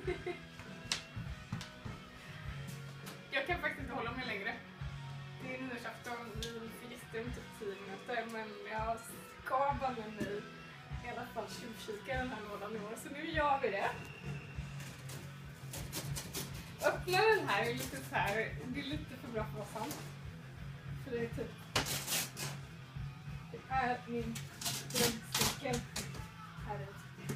Jag kan faktiskt inte hålla mig längre. Det är nyårsafton, vi fick inte 10 minuter, men jag ska banna mig i alla fall tjuvkika den här lådan i år, så nu gör vi det. Öppna den här är lite så här, det är lite för bra för att vara sant. För det är typ, det är min drömcykel här ute.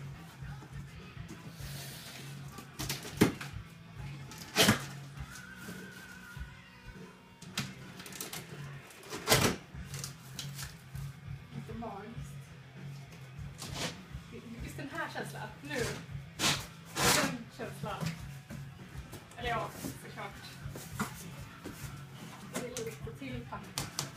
Lite magiskt. Just den här känslan, nu. Den känslan. Eller ja, såklart. Det är lite till pack.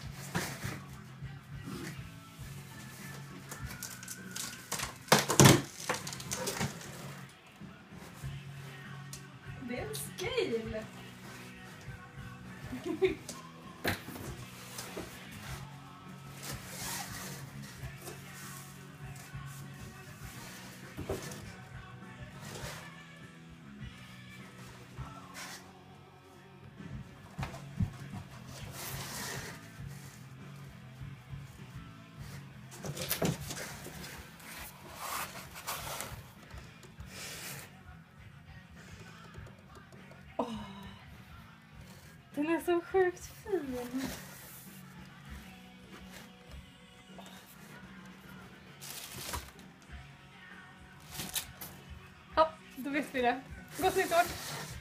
Det är en scale. Den är så sjukt fin. Ja, då vet vi det. Gott nytt år!